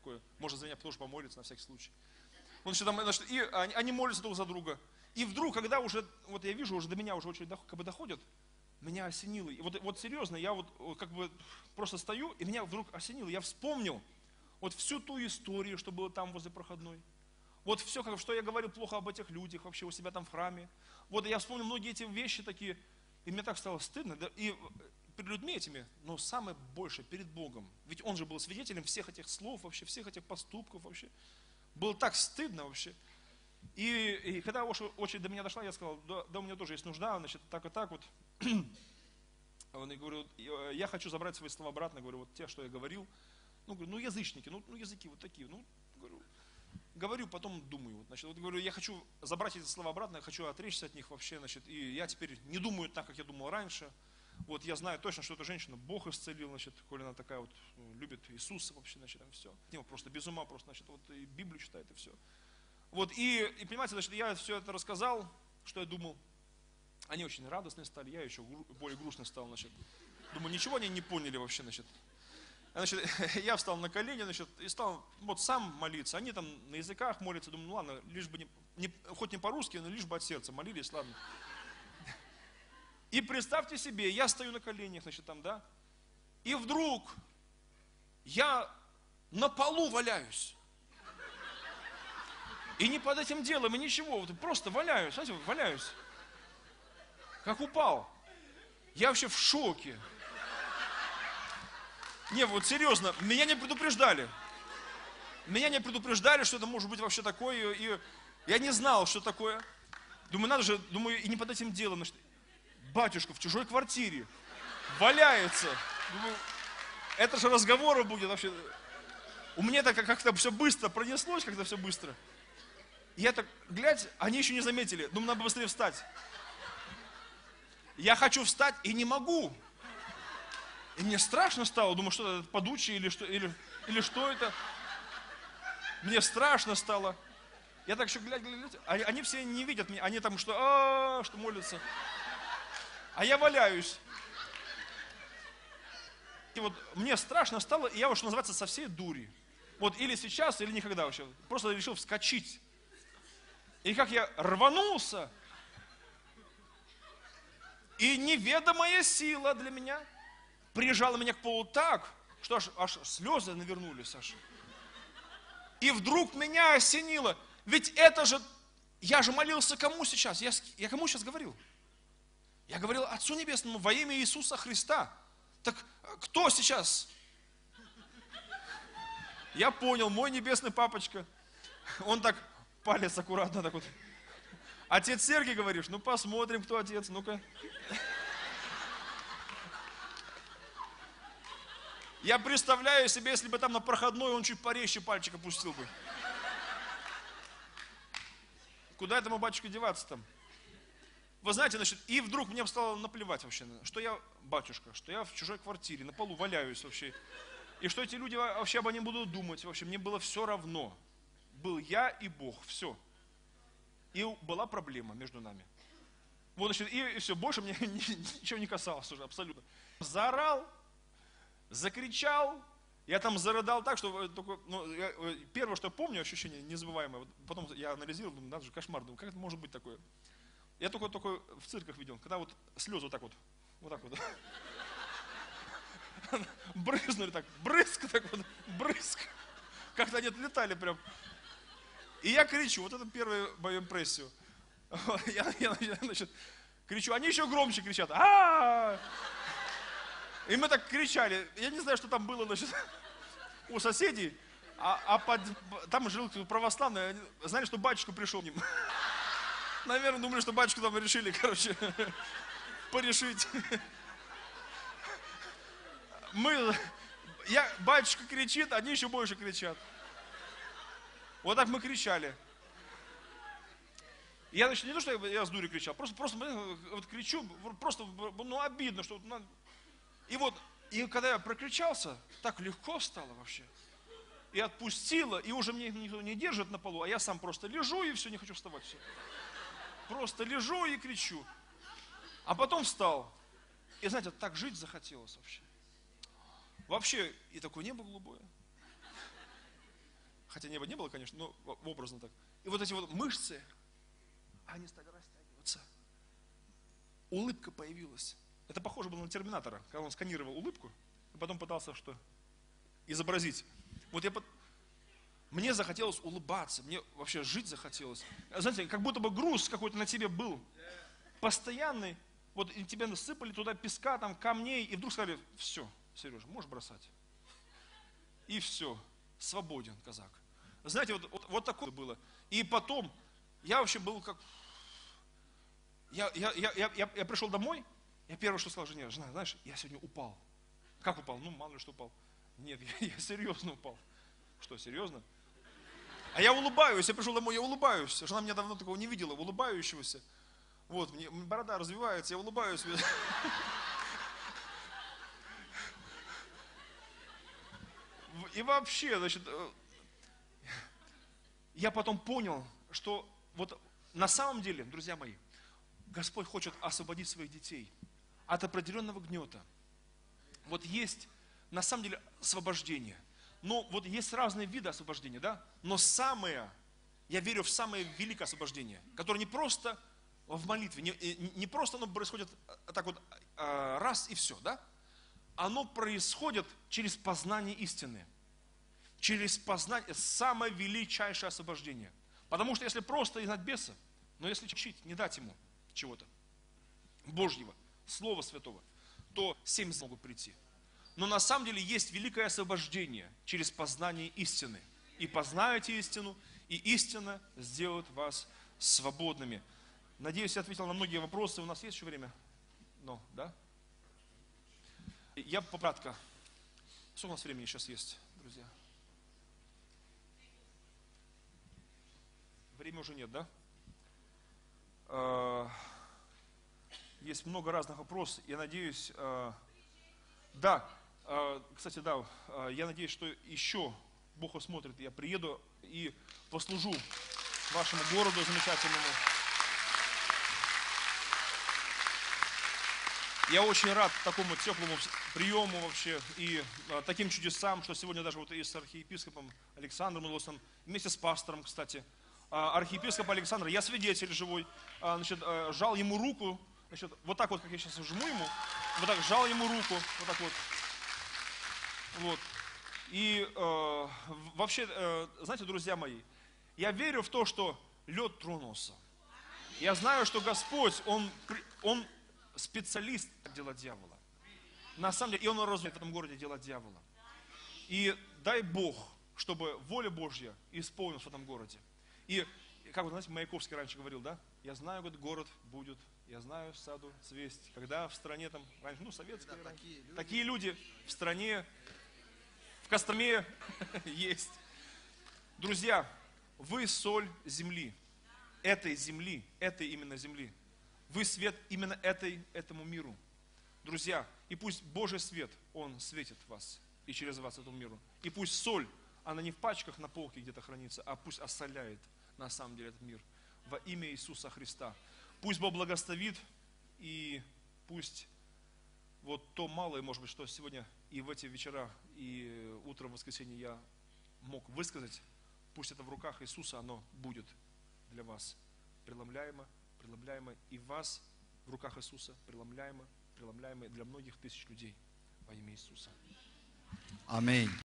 такое. Может, за меня тоже помолиться на всякий случай. И они молятся друг за друга. И вдруг, когда уже, вот я вижу, уже до меня уже очередь как бы доходит, меня осенило. И вот серьезно, я вот как бы просто стою, и меня вдруг осенило. Я вспомнил вот всю ту историю, что было там возле проходной. Вот все, что я говорил плохо об этих людях, вообще у себя там в храме. Вот я вспомнил многие эти вещи такие, и мне так стало стыдно. Да, и перед людьми этими, но самое большее перед Богом. Ведь Он же был свидетелем всех этих слов, вообще, всех этих поступков вообще. Было так стыдно вообще. И когда очередь до меня дошла, я сказал, да у меня тоже есть нужда, значит, так и так вот. Я говорю, я хочу забрать свои слова обратно, говорю, вот те, что я говорил. Ну, говорю, ну язычники, ну языки вот такие. Ну, говорю, потом думаю. Значит, вот говорю, я хочу забрать эти слова обратно, я хочу отречься от них вообще, значит, и я теперь не думаю так, как я думал раньше. Вот я знаю точно, что эта женщина Бог исцелил, значит, коли она такая вот, любит Иисуса вообще, значит, там все. Просто без ума просто, значит, вот и Библию читает, и все. Вот, и понимаете, значит, я все это рассказал, что я думал. Они очень радостные стали, я еще более грустный стал, значит. Думаю, ничего они не поняли вообще, значит. Значит, я встал на колени, значит, и стал вот сам молиться. Они там на языках молятся, думаю, ну ладно, лишь бы хоть не по-русски, но лишь бы от сердца молились, ладно. И представьте себе, я стою на коленях, значит, там, да, и вдруг я на полу валяюсь. И не под этим делом, и ничего, вот просто валяюсь, знаете, валяюсь. Как упал. Я вообще в шоке. Не, вот серьезно, меня не предупреждали. Меня не предупреждали, что это может быть вообще такое. И я не знал, что такое. Думаю, надо же, думаю, и не под этим делом. Значит, батюшка в чужой квартире валяется. Думаю, это же разговора будет вообще. У меня это как-то все быстро пронеслось, как-то все быстро. И я так, глядь, они еще не заметили. Думаю, надо быстрее встать. Я хочу встать и не могу. И мне страшно стало. Думаю, что это подучие или что это. Мне страшно стало. Я так еще глядь, они все не видят меня. Они там что молятся. А я валяюсь. И вот мне страшно стало, и я вот, что называется, со всей дури. Вот или сейчас, или никогда вообще. Просто решил вскочить. И как я рванулся, и неведомая сила для меня прижала меня к полу так, что аж слезы навернулись аж. И вдруг меня осенило. Ведь это же, я же молился кому сейчас? Я кому сейчас говорил? Я говорил Отцу Небесному во имя Иисуса Христа. Так кто сейчас? Я понял, мой небесный папочка. Он так, палец аккуратно так вот. Отец Сергий, говоришь? Ну посмотрим, кто отец, ну-ка. Я представляю себе, если бы там на проходной он чуть порезче пальчик опустил бы. Куда этому батюшке деваться там? Вы знаете, значит, и вдруг мне стало наплевать вообще, что я батюшка, что я в чужой квартире, на полу валяюсь вообще. И что эти люди вообще обо мне будут думать. Вообще, мне было все равно. Был я и Бог, все. И была проблема между нами. Вот, значит, и все, больше мне ничего не касалось уже, абсолютно. Заорал, закричал, я там зарыдал так, что только, первое, что я помню, ощущение незабываемое. Потом я анализировал, думаю, надо же, кошмар, думаю, как это может быть такое? Я только в цирках видел, когда вот слезы вот так вот брызнули так, брызг так вот, брызг. Как-то они отлетали прям. И я кричу, вот это первая мою импрессию. Я, значит, кричу, они еще громче кричат. И мы так кричали. Я не знаю, что там было, значит, у соседей. Там жил православный, знали, что батюшка пришел к ним. Наверное, думали, что батюшку там решили, порешить. Батюшка кричит, они еще больше кричат. Вот так мы кричали. Я, значит, не то, что я с дури кричал, просто вот кричу, просто, обидно, что... И когда я прокричался, так легко стало вообще. И отпустило, и уже мне никто не держит на полу, а я сам просто лежу и все, не хочу вставать, все. Просто лежу и кричу. А потом встал. И знаете, так жить захотелось вообще. Вообще, и такое небо голубое. хотя неба не было, конечно, но образно так. И вот эти вот мышцы, они стали растягиваться. Улыбка появилась. Это похоже было на Терминатора, когда он сканировал улыбку, и потом пытался что? Изобразить. Вот мне захотелось улыбаться, мне вообще жить захотелось. Знаете, как будто бы груз какой-то на тебе был, постоянный. Вот и тебе насыпали туда песка, там, камней, и вдруг сказали, все, Сережа, можешь бросать. И все, свободен казак. Знаете, вот такое было. И потом, я вообще был как... Я пришел домой, я первое, что сказал жене, жена, знаешь, я сегодня упал. Как упал? Ну, мало ли что упал. Нет, я серьезно упал. Что, серьезно? А я улыбаюсь, я пришел домой, я улыбаюсь. Жена меня давно такого не видела, улыбающегося. Вот, мне борода развивается, я улыбаюсь. И вообще, значит, я потом понял, что вот на самом деле, друзья мои, Господь хочет освободить своих детей от определенного гнета. Вот есть, на самом деле, освобождение. Но вот есть разные виды освобождения, да? Но я верю в самое великое освобождение, которое не просто в молитве, не просто оно происходит так вот раз и все, да? Оно происходит через познание истины. Через познание, самое величайшее освобождение. Потому что если просто изгнать беса, но если учить, не дать ему чего-то Божьего, Слова Святого, то 7 могут прийти. Но на самом деле есть великое освобождение через познание истины. И познаете истину, и истина сделает вас свободными. Надеюсь, я ответил на многие вопросы. У нас есть еще время? Ну, да? Я попратка. Сколько у нас времени сейчас есть, друзья? Времени уже нет, да? Есть много разных вопросов. Я надеюсь, да, кстати, да, я надеюсь, что еще Бог усмотрит, я приеду и послужу вашему городу замечательному. Я очень рад такому теплому приему вообще и таким чудесам, что сегодня даже вот и с архиепископом Александром Илосом, вместе с пастором, кстати, архиепископ Александр, я свидетель живой, значит, жал ему руку, значит, вот так вот, как я сейчас жму ему, вот так жал ему руку, вот так вот. Вот. И вообще, знаете, друзья мои, я верю в то, что лед тронулся. Я знаю, что Господь, Он специалист дела дьявола. На самом деле, и Он разумеет в этом городе дела дьявола. И дай Бог, чтобы воля Божья исполнилась в этом городе. И, как вы знаете, Маяковский раньше говорил, да? Я знаю, вот город будет, я знаю саду цвесть. Когда в стране там, раньше, ну, советские, да, такие люди в стране, в Костроме есть. Друзья, вы соль земли, этой именно земли. Вы свет именно этому миру. Друзья, и пусть Божий свет, Он светит в вас и через вас этому миру. И пусть соль, она не в пачках на полке где-то хранится, а пусть осоляет на самом деле этот мир. Во имя Иисуса Христа. Пусть Бог благословит, и пусть вот то малое, может быть, что сегодня и в эти вечера, и утром в воскресенье я мог высказать, пусть это в руках Иисуса, оно будет для вас преломляемо, и вас в руках Иисуса преломляемо для многих тысяч людей во имя Иисуса. Аминь.